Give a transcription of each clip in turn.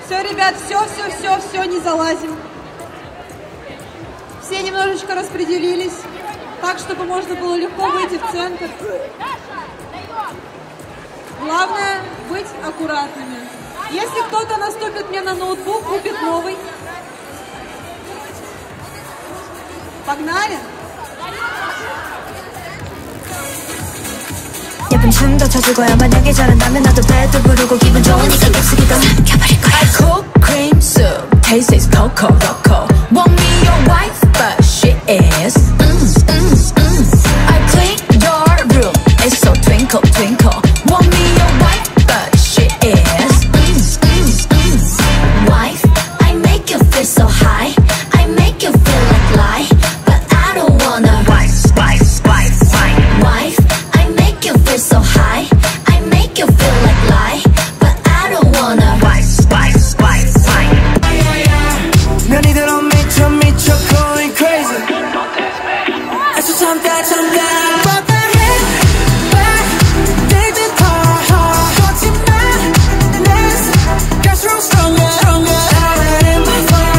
Все, ребят, все, не залазим. Все немножечко распределились, так, чтобы можно было легко выйти в центр. Главное быть аккуратными. Если кто-то наступит мне на ноутбук, купит новый. Погнали! 예쁜 춤도 춰줄 거야. 만약에 잘한다면 나도 배도 부르고 기분 좋으니까 격식이가 삼켜버릴 거야. I cook cream soup, taste is cocoa, cocoa. Want me your wife, but she is. I clean your room, it's so twinkle, twinkle. Want me your wife, but she is. Wife, I make you feel so high. I make you feel like lie, but I don't wanna. Wife, I make you feel so high. I make you feel like lie, but I don't wanna. Wife. 면이 들어 미쳐 going crazy. 애써 참다. But the hit back, dig it hard. 거짓말, let's get stronger. In my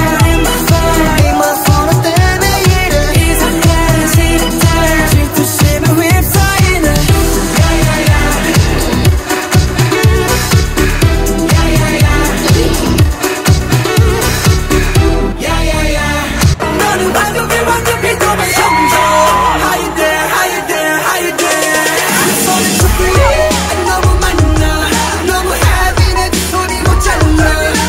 phone 때문에 이래. 이상해 시리들 질투심에 휩싸이네. 너는 완벽히 더 성적. How you there? 손에 초콜릿 너무 많나. 너무 heavy 내 소리 못 잘라.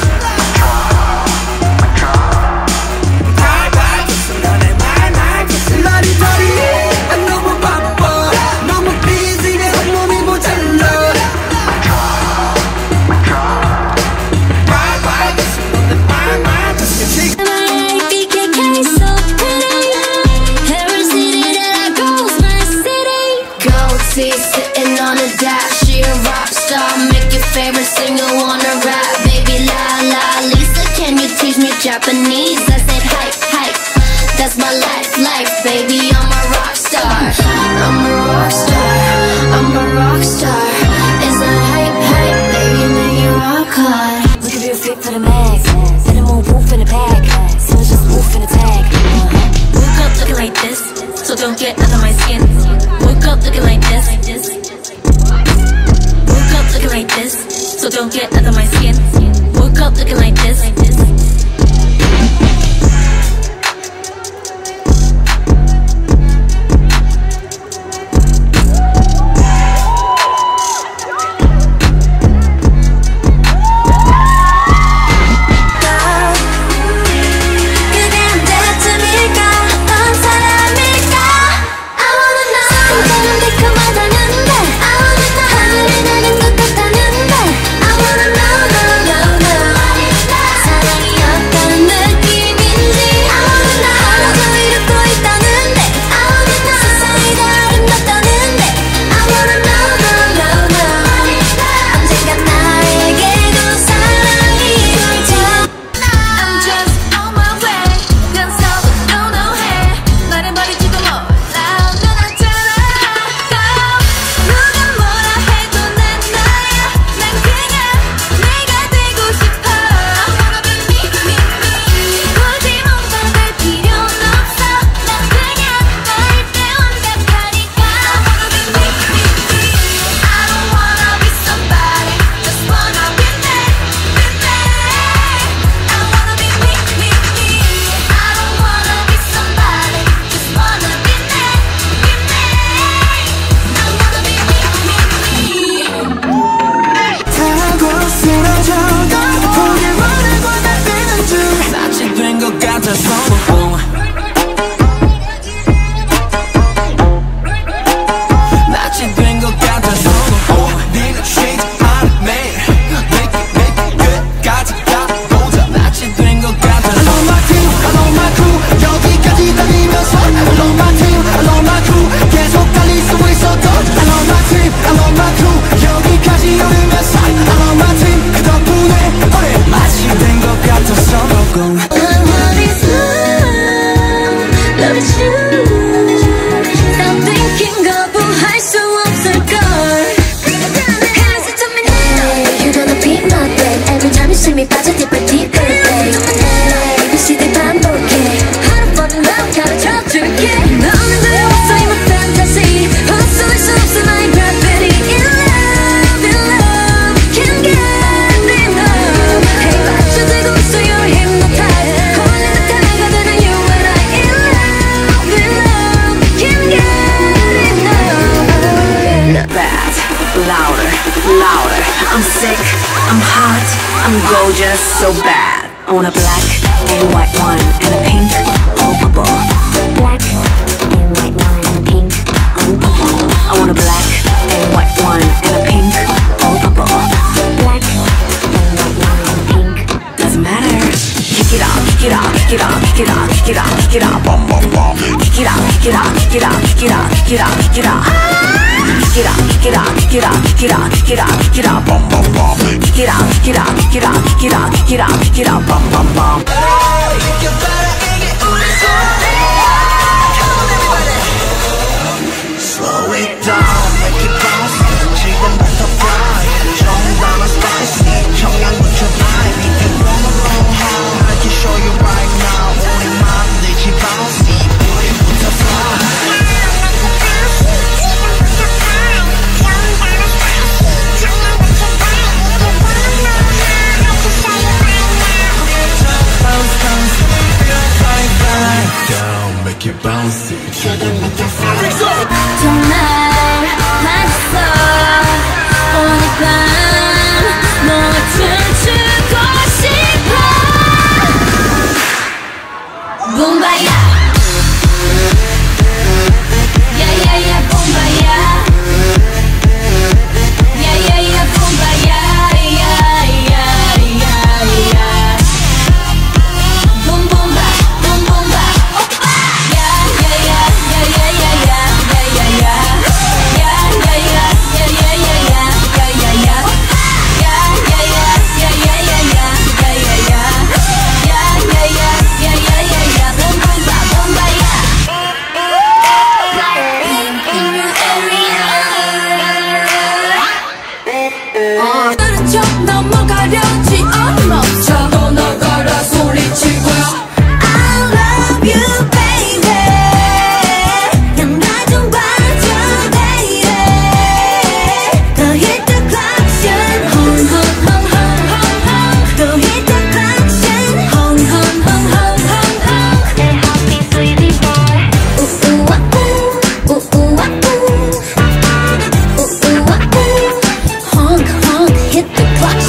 라리라리 너무 바빠. 너무 busy 내 몸이 모자라. BKK so pretty. Paris city that I goes my city. Gold teeth sitting on a dash. She a rock star. Make your favorite singer wanna rap. Baby la Lisa, can you teach me Japanese? I said hype. That's my life, baby. I'm a rock star. It's a hype, baby. Make you rock hard. Look at your fit for the max. And a more wolf in the pack. So it's just wolf in the tag. Woke up looking like this, so don't get under my skin. Woke up looking like this. Woke up looking like this, so don't get under my skin. Woke up looking like this. 그냥 대체일까? 어떤 사람일까? I wanna know. 상처는 달콤하다는데 I wanna know. 하늘이 나는 것 같다는데 I wanna know. louder. I'm sick, I'm hot, I'm gorgeous, so bad. I want a black and white one and a pink or purple. Black and white one and a pink or purple. I want a black and white one and a pink or purple. Black and white one and a pink. Doesn't matter. Kick it out, kick it out, kick it out, kick it out, kick it out, kick it out, bum bum bum. Kick it out, kick it out, kick it out, kick it out, kick it out, kick it out. Kick it out, kick it out, kick it out, kick it out, kick it out, kick it out, bum bum bum. Kick it out, kick it out, kick it out, kick it out, kick it out, kick it out, bum bum bum. Slow it down, make it bounce. 지금부터 fly. 정답은 spicy. 청양고추 vibe. If you wanna go hard, I can show you right now. 우리 만들지 bouncy. 우리부터 fly. Down, make it bouncy. 정말 맛있어 오늘 밤 너와 춤추고 싶어 붐바야 야야야 붐바야 야야야 붐바야 야야야야 붐붐바 붐붐바 오빠 야야야야야야야 넘어가려지 멈춰 또 나가라 소리치고 I love you baby 난 나 좀 봐줘 baby 더 hit the clock hung hung hung hung hung hung 더 hit the clock hung hung hung hung hung hung 내 happy sweetie boy ooh ooh ooh ooh ooh ooh honk honk hit the clock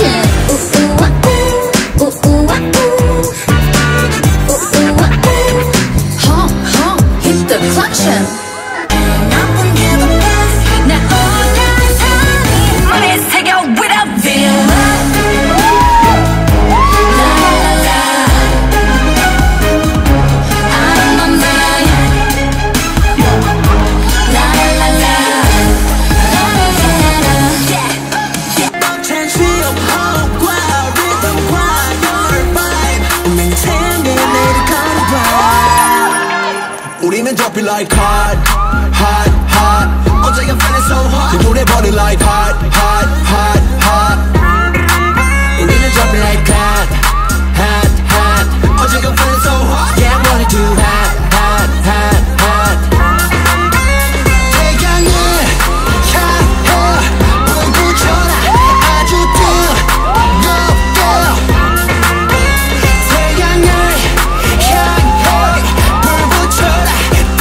우리는 don't be like hot, hot, hot. 어제 I'm feeling so hot. 그 노래 버리 like hot, hot, hot, hot. 우리는 don't be like hot, hot, hot. 어제 I'm feeling so hot. Yeah, I wanna do hot, hot, hot, hot. 태양을 향해 불 붙여라 아주 뜨겁게. 태양을 향해 불 붙여라.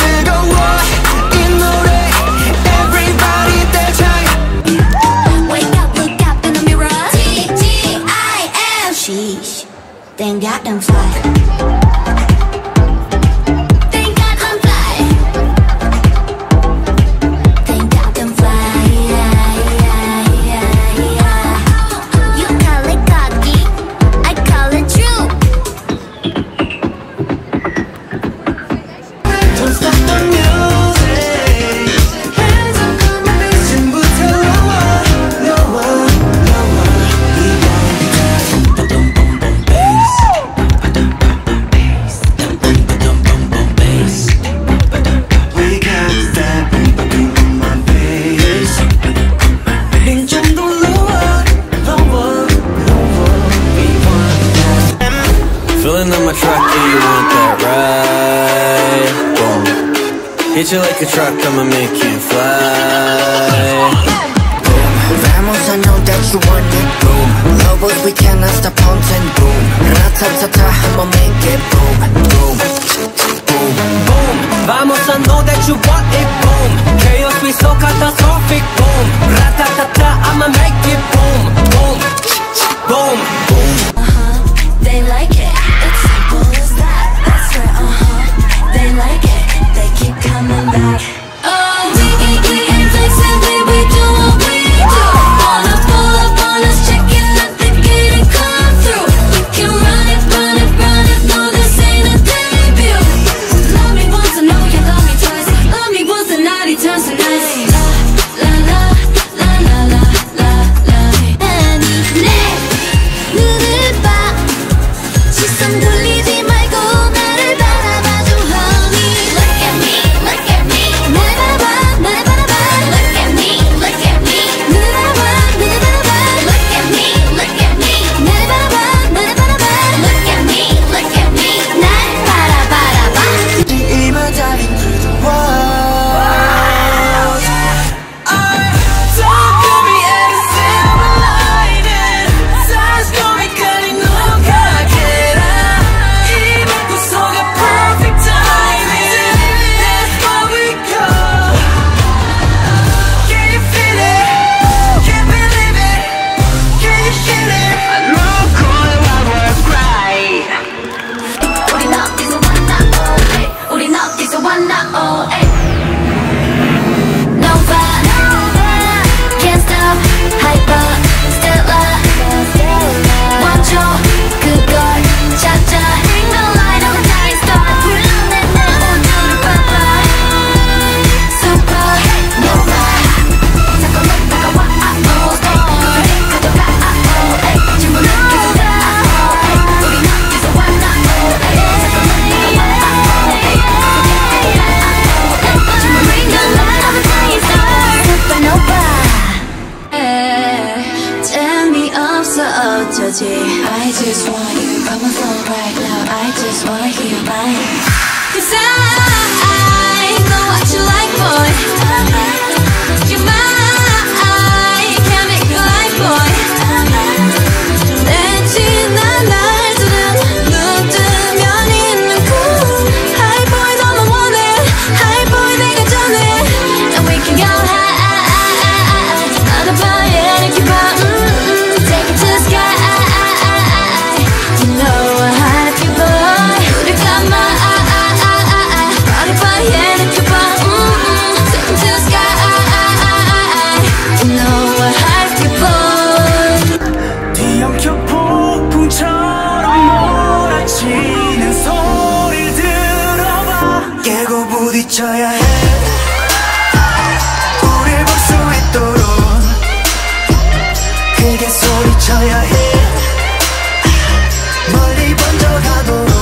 Thank God I'm fly. Thank God I'm fly. Thank God I'm fly. You call it cocky, I call it true. Don't stop the music. Hands up on my face. 지금부터 lower, lower, lower. Filling up my truck, do you want that ride? Boom. Hit you like a truck, I'ma make you fly. Boom. Vamos, I know that you want it. Boom. Lovers, we cannot stop hunting. Boom. Ratatata, I'ma make it. Boom. Boom. Boom. Boom. Vamos, I know that you want it. Boom. Chaos, we so catastrophic. Boom. boom. Ratatata, I'ma make it boom, boom, boom, boom. They like it, it's simple as that. That's right, they like it, they keep coming back. Oh, we ain't flexibly, we do what we do. Wanna pull up on us, checking out the gate and come through. We can run it, no, this ain't a debut. Love me once, I know you love me twice. Love me once, the night it turns to nice. La la la la la la la. 내 눈을 봐. 시선 돌리지 말고 나를 바라봐줘 honey. Look at me, look at me. 날 바라봐, 날 바라봐. Look at me, look at me. 눈을 바라봐, 눈을 바라봐. Look at me, look at me. 날 바라봐, 날 바라봐. Look at me, look at me. 날 바라봐라봐. 이만 달인 through the world. Don't give me every silver lining. Stars going cutting 누가 깨라. 이 벽 속에 perfect timing. That's why we go. Can you feel it? Can't believe it. Can you feel it? I know what was right. 우린 어디서 왔나 오해. 우린 어디서 왔나 오해. Nova, can't stop, hyper, Stella. 먼저 그걸 찾아. Bring the light of a dying star. 불러내 내 모두를 봐봐. Supernova. 자꾸 넌 다가와, story. 가져가, 질문은 계속 가, 우린 어디서 왔나 오해. 자꾸 넌 다가와, 질문 bring the light of a dying star. Supernova. 재미없어 어쩌지. I just want you by my phone right now. I just wanna hear mine. 'Cause I know what you like, boy. You're mine. Can't make you like, boy. 내 지난 날들은 눈 뜨면 있는 cool. High boy 너만 원해. High boy 내가 전해. And we can go high. 어젯밤에 이렇게 봐. Take it to the sky. You know I have you, boy. 우리 감아. 어젯밤에 이렇게 봐. Take it to the sky. You know I have you, boy. 뒤엉켜 폭풍처럼 몰아치는 소리를 들어봐. 깨고 부딪혀야 해. 우릴 볼 수 있도록 크게 소리쳐야 해. 멀리 번져가도록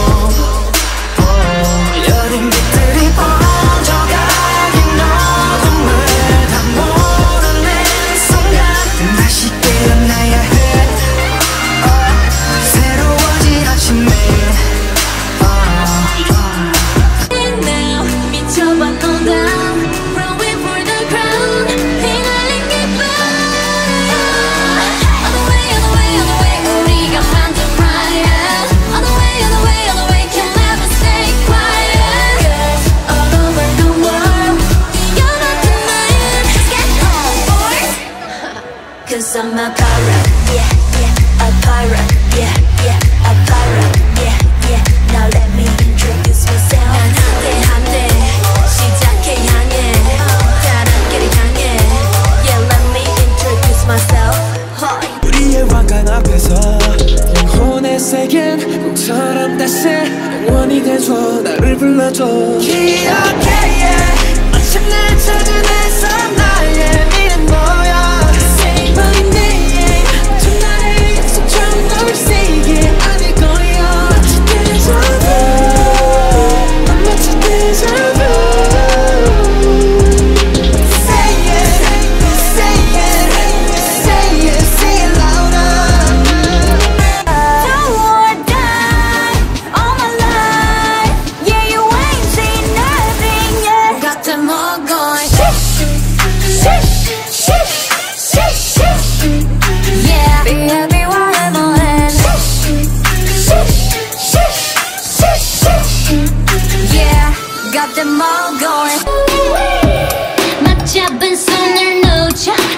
여린 빛들이 번져가긴 어둠을 다 몰아내는 순간 다시 깨어나야 해. 새로워진 아침에 Now 미쳐봐 no down. Rowing for the crown. 휘날린 깃발. On the way, on the way, on the way. 우리가 만든 riot. On the way, on the way, on the way. Can never stay quiet. Girls all over the world. 뛰어난 tonight. Let's get home, boys. 'Cause I'm a pirate. Yeah, yeah. A pirate. Yeah, yeah. A pirate. Yeah, yeah. Now let me introduce myself. 난 한대 시작해 향해. 다른 길을 향해. Yeah, let me introduce myself. Hi. 우리의 왕관 앞에서 영혼의 세계는 꿈처럼 다시 영원히 돼줘. 나를 불러줘. 기억해 yeah. 마침내 찾은 내 나의 미래는 뭐야. Say my name. 전날의 약속처럼 널 세게 안을 거야. 마치 déjà vu. 난 마치 déjà vu. Say it, say it, say it, say it louder. Do or die all my life. Yeah, you ain't seen nothing yet. Got them all going. Shish, shish, shish, shish, shish. Yeah, be happy while I'm on hand. Shish, shish, shish, shish, shish. Yeah, got them all going. 맞잡은 손을 놓자.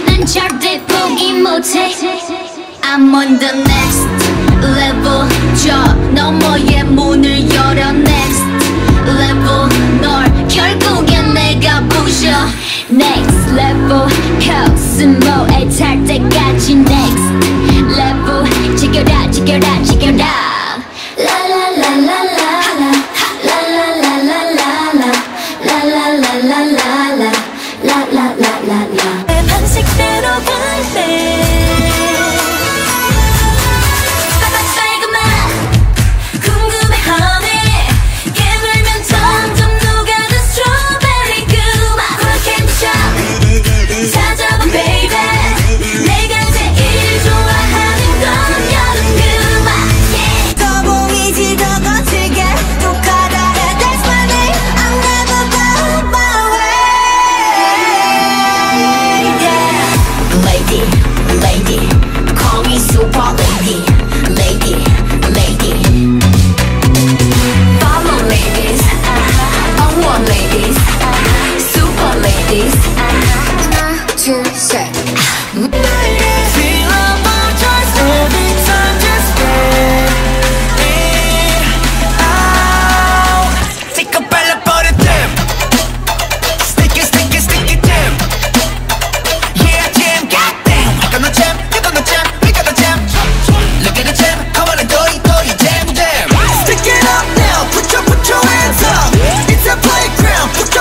I'm on the next level. 저 너머의 문을 열어 next level. 널 결국엔 내가 부셔 next level. 코스모에 탈 때까지 next level. 지켜라 지켜라 지켜라. 라라라라라라 라라라라라라 라라라라라라 라라라라라. 내 방식대로 갈래.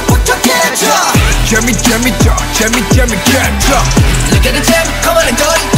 Jimmy, catch up. Look at the jam, come on and go.